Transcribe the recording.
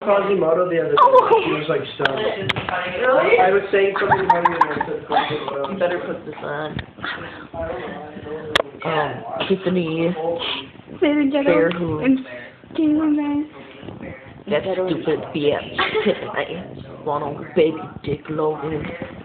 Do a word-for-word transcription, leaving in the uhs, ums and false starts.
Quasimodo the other day. Oh. She was like stunned. Really? I was saying something funny and I said Quasimodo. You better put this on. Um, Tiffany Baby Fair Juggle who and King guys. that stupid bitch Tiffany. One on baby dick Logan.